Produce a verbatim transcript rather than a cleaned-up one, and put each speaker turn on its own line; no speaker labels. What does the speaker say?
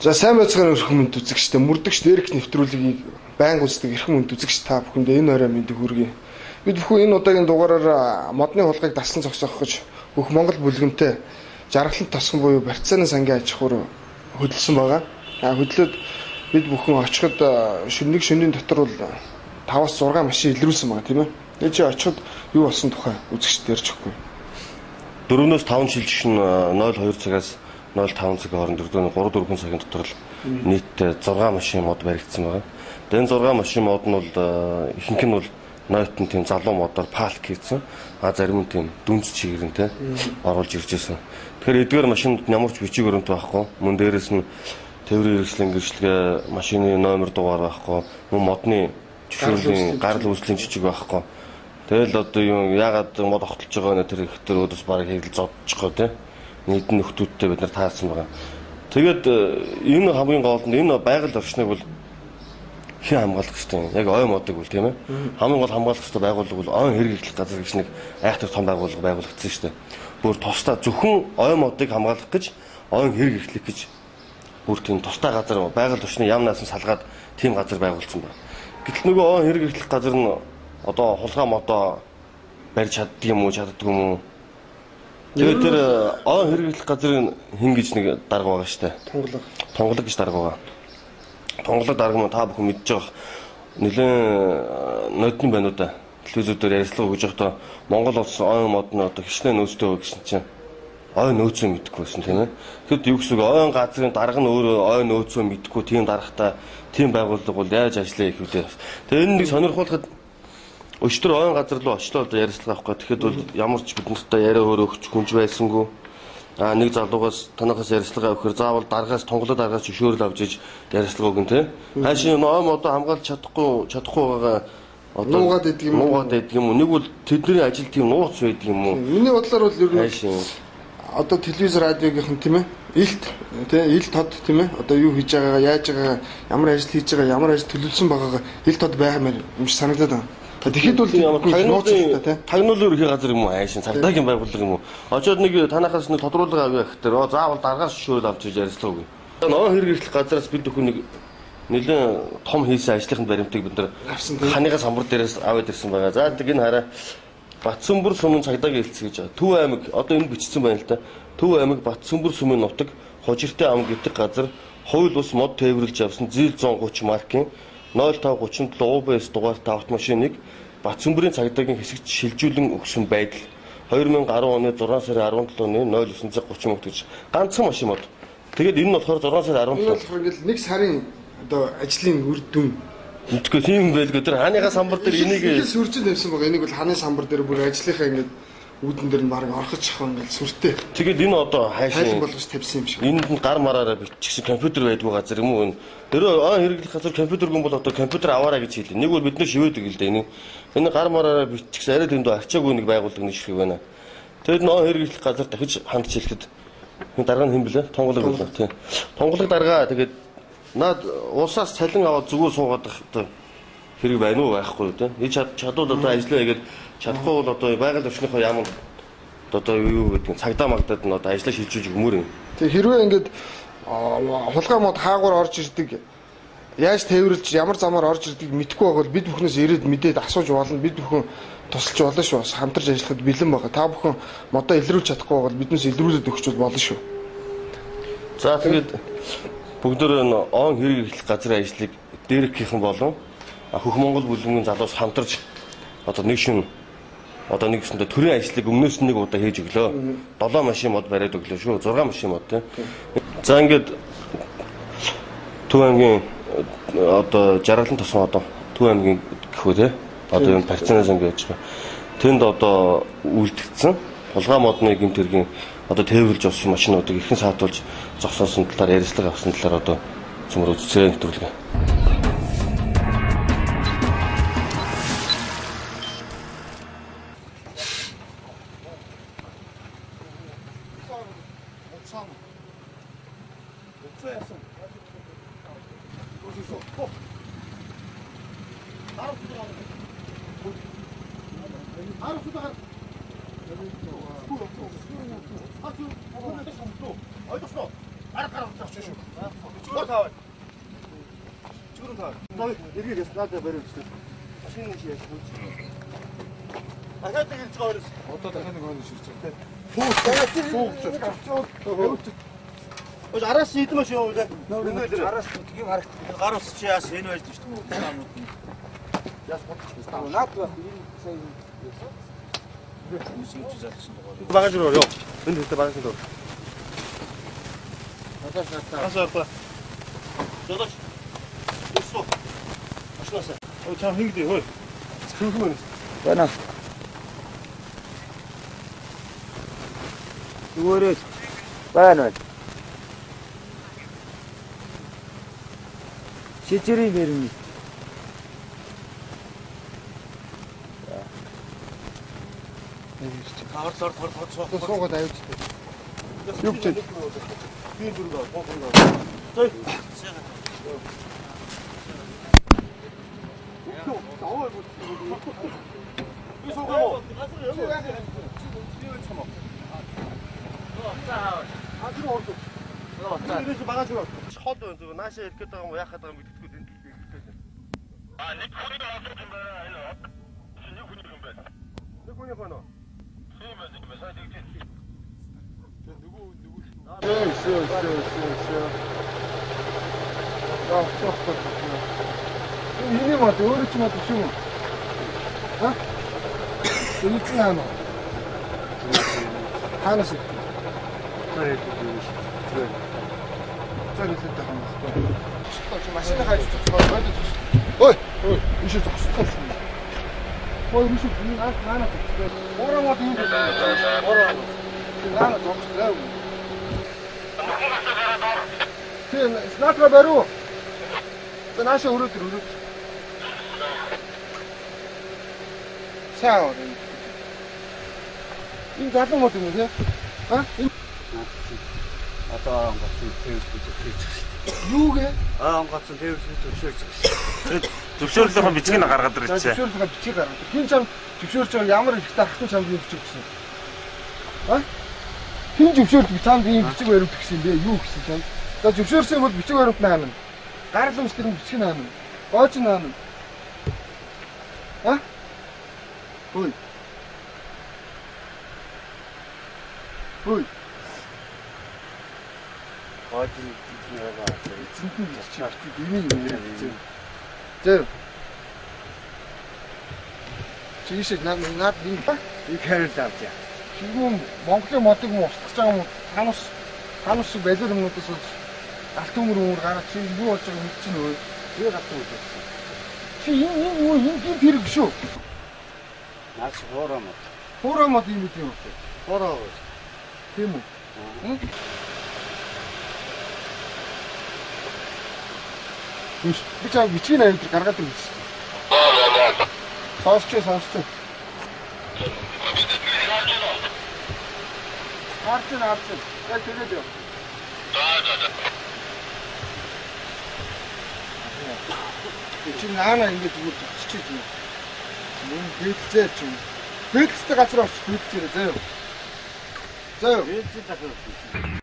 За сайн байцаагаар өрхөн мэд үзэгчтэй мөрдөгч Дерек нэвтрүүлгийг байнга үздэг эрхэм мэд үзэгч та бүхэндээ энэ орой мэд хүргэе. Бид бүхэн энэ удаагийн дугаараар модны хулгайг дасан зогсоох гэж бүх Монгол бүлгэнтэй жаргалан тосгон буюу Барцааны сангийн аж ахуйр хөдөлсөн байгаа. А хөдлөөд бид бүхэн очиход шөнөний шөнийн дотор бол таваас зургаан машин илрүүлсэн байгаа тийм ээ. Энд чи очиход юу болсон тухай үзэгчд ярьж өгөхгүй.
дөрвөөс таван жил шин ноль хоёр цагаас ноль таван цагийн хооронд дөрвөн гурав дөрвөн цагийн дотор л нийтдээ зургаан машин мод баригдсан байгаа. Тэгээд энэ зургаан машин мод нь бол ихэнх нь бол нойтон тийм залуу модоор палк хийсэн. А зарим нь тийм дүнз чигээрэнтэй оруулж ирж байсан. Тэгэхээр эдгээр машинд ямар ч бичиг баримт байхгүй. Мөн дээрээс нь тээврийн хэрэгслийн гэрчлэгээ, машины номер дугаар байхгүй. Мөн модны жишээлийн гарал үүслийн жижиг байхгүй. Тэгэл одоо юу яагаад мод огтлж байгаа нэ тэр их тэр өдөөс бараг хэрэгэл зодчихгоо тий. Нийтэн нөхдүүдтэй бид нар таарсан байгаа. Тэгээд энэ хамгийн гол нь энэ байгаль орчныг бол хэн хамгаалах хэрэгтэй. Яг ой модыг бол тийм ээ. Хамгийн гол хамгаалах хэрэгтэй байгууллага бол ой хэрэглэх газар гэж нэг айхтар том байгууллага байгуулагдсан шүү дээ. Бүр тусдаа зөвхөн ой модыг хамгаалах гэж ой хэрэглэх гэж бүр тийм тусдаа газар байгаль орчны яамнаас нь салгаад тийм газар байгуулсан байна. Гэтэл нөгөө ой хэрэглэх газар нь одоо хулгай модоо барьж чаддаг юм уу, чаддгүй юм уу? Тэгээд тэр ой хэрэглэх газрын хэн гэж нэг дарга байгаа шүү дээ.
Тонголог.
Тонголог гэж дарга байгаа. Тонголог дарга нь та бүхэн мэдж байгаа. Нилээн нодны байна уу да. Телевизээр ярилцлага өгж байхдаа Монгол улс ой мод нь одоо хичнээн нөөцтэй байгаа гэсэн чинь ой нөөцөө мэдэхгүй байсан тийм ээ. Тэгэд юу гэсэн үг ой газрын дарга нь өөрөө ой нөөцөө мэдэхгүй тийм даргатай тийм байгууллага бол яаж ажиллая их үү. Тэгээд энэ нэг сонирхолтой өчтөр ойн газар руу очлоо одоо ярилцлага авах гэх. Тэгэхэд бол ямар ч биднэртээ яриа өөр өгч хүнж байсангүй. А нэг залуугаас танахаас ярилцлага авахэр заавал даргаас тонголоо даргаас зөвшөөрөл авч иж ярилцлага өгөн тэ. Хаашийн ноом одоо хамгаалж чадахгүй чадахгүй байгаа
одоо нуугаад идэг юм уу?
Нуугаад идэг юм уу? Нэг бол тэдний ажил тийм нууц байдаг юм уу?
Миний бодлоор бол ер нь одоо телевиз радиогийнхэн тийм ээ илт тий ил тод тийм ээ одоо юу хийж байгаагаа яаж байгаагаа ямар ажил хийж байгаа ямар ажил төлөвлөсөн байгаагаа ил тод баймаар юм шиг санагдаад байна. Тэгэхэд бол
тагнуулын тагнуулын ерхий газар юм уу хайшин цагдаагийн байгууллага юм уу? Очоод нэг танахаас нэг тодруулга авъя гэхээр оо заавал даргаас шөөл авч иж ярилцлага өгье. Ноо хэрэглэх газараас бид бүхэн нэг нэлээд том хийсэн ажлын баримтыг бид нар ханыгаа самбар дээрээс аваад ирсэн байгаа. За тэг энэ хараа Батсүмбэр сумын цагдаагийн хэлц гэж байгаа. Төв аймаг одоо энэ бичсэн байна л да. Төв аймаг Батсүмбэр сумын нутаг Хожиртэй ам гэдэг газар хууль бус мод тээвэрлж авсан зил зуун гуч маркийн ноль таван гучин долоо У Б С дугаартай автомашиныг Батсүмбэрийн цагдаагийн хэсэгт шилжүүлэн өгсөн байдал две тысячи десять оны зургаан сарын арван долооны ноль девять тридцать мөт гэж ганцхан машин мод. Тэгээд энэ нь болохоор зургаан сарын арван долоо.
Энэ болохоор ингээл нэг сарын одоо ажлын үр дүн.
Мэдгүй тийм байлгүй тэр хааныгаа самбар дээр энийг
сүрчил тавьсан байгаа. Энийг бол хааны самбар дээр бүр ажлынхаа ингээд үүдэн дээр нь баг орхож чахаа ингээд сүртэй.
Тэгээд энэ одоо хайшин
болгож тавьсан юм шиг.
Энд нь гар мараараа бичсэн компьютер байдгүй газар юм уу? Тэр аа хэрэглэх газар компьютер гүн бол одоо компьютер аваарай гэж хэлээ. Нэг бол бид нэр шивээдэг л дээ энийг. Энэ гар мараараа бичсэн арай дэндүү арчаагүй нэг байгууллага нэг шиг байна. Тэгээд нөө хэрэглэх газар дахиж хандж хэлэхэд энэ дарга нь хэн блэ? Тонголог болоо тий. Тонголог дарга тэгээд наад улсаас цалин аваад зүгээр суугаад одоо хэрэг байна уу байхгүй юу тий. Энэ чадвал одоо ажиллаа хийгээд чадахгүй бол одоо байгаль орчныхоо ямар одоо юу гэдэг цагдаа магдаад нь одоо ажиллаа шилжүүлж өгмөр юм.
Тэг хэрвээ ингээд хулгай мод хаагуур орж ирдэг яаж тээвэрлж ямар замаар орж ирдэг мэдэхгүй байвал бид бүхнээс ирээд мэдээд асууж болно. Бид бүхэн тусалж болно шүү. Хамтарч ажиллахад бэлэн байгаа. Та бүхэн модоо илрүүлж чадахгүй байвал биднээс илрүүлээд өгч болно шүү.
За тэгээд бүгдөө н он хэрэглэх газрын ажлыг дээрхийнхэн болон хөх Монгол бүлгийн залуус хамтарч одоо нэг шин одоо нэг гэсэндээ төрийн ажлыг өмнөөс нь нэг удаа хийж өглөө. долоо машин мод бариад өглөө шүү. зургаан машин мод тий. За ингээд Төв аймгийн одоо жаргалан тосгон одоо Төв аймгийн гэхүү тий. Одоо энэ Барцааны сангийн гэж байна. Тэнд одоо үлдгэсэн хулгай модны гэмт хэргийн одоо тээвэрлж авсан машинуудыг ихэнх саатуулж зогсоосон талаар ярилцлага авсан талаар одоо цөмөр үзэсгэлэн нэвтрүүлгээ.
Ойлгосноо? Арга гаргаж авчих шүү.
뭐 다. 지금 다. 나 이렇게 됐어. 나한테 버려주세요. 신는 시에. 아, 할 때 이렇게 버렸어.
Одоо дахиад нэг хоног ширч байгаа.
Суух. Суух. Ож араас идэх маш юу вэ?
Араас тгийм харагд.
Гар ус чи яас энэ байж шүү дээ. Таамууд. Яас бодчих.
Наад ба энэ сая
багаж руу ёо. Энд хэвээр багаж руу.
надаас надаа.
Асаа ба. Жодоч. Өсөө. Ашнасаа. Оо чам хийгдээ хөөе. Хөрхмөн.
Байна. Зүгээрээ байна байна. Шижирийн нэрнэ.
Хавар сар тор тор суух.
Суугаад авч. Юу гэж бэ?
Би дүргээ гоохно. Зой. Би суугаа. 아주 어서. 이래서 막아줘. 쳐도 저 나시에 이렇게 다가 뭐 약하다가 밑에 된 아, 네 군이가 어떻게 된 거야? 아니, 신이 군이 된 거야. 내 군이 번호. 신이면 지금 몇 살이 되겠지? 저 누구 누구?
Шүү, шүү, шүү, шүү, шүү. Аа, цоох цоох. Энэ мод өөрөө ч мод шүү. Ха? Энэ ч яана. Ханаас их.
Тэрэг дүүш.
Зөө. Зөө хэлдэг юм байна. Чи машина хайж цоцгоо байдаг шүү. Ой, ой, ишээ цоцсон. Ой, ишээ энэ аа наана цоцгоо. Ороо мод юм байна. Ороо. Наана цоцгоо. Тэ снатра бару. Тэ наша өрөөдөр өрөөд. Саа. Энэ гадна мод юм тий? А?
Одоо онгоцсон төвс төвс.
Юу гээ?
Аа онгоцсон төвс төвшөөрч.
зөвшөөрлөхийн бичгийг гаргаад ирчихэ.
Зөвшөөрлөгийн бичиг гаргав. Хин чам зөвшөөрч байгаа ямар их тархсан чамд юм бичиг гэсэн. А? Хин зөвшөөрч чамд ийм бичиг баримт гэсэн юм бэ? Юу гэсэн чам? За зөвшөөрсөн бол бичиг баримт наана. Гаргаламж тэр бичиг наана. Гооч наана. А? Хөөе. Хөөе.
Гооч нэрээ.
Цэнтэн бичиг бичиг ийм юм. Зөө. Чишээ над над ийм
Би хэрэл авчаа.
Чигүүн Монголын модыг нь устгах байгаа юм. Ханус ханус балер юмнуудаас бол алт өмөр өмөр гараад чи юу болж байгааг мэдчихнэ өө.
Би гатсан үү.
Чи энэ энэ юу энэ гин тэрэг шүү.
Наас хоороо мод.
Хоороо мод юм үү юм.
Хоороо.
Тийм үү? Биш би чам бичгийн аяд гаргаад ирж байна. Сонсч сонсч. Харчин харчин. Яг тэгээд юу? Чи наана ингэж зүгээр зогсчих юм. Мөн хэлцээ чи. Хэлцтэй газар очиж хэлцээрэй заяа. Заяа.
Хэлцээ дахиад.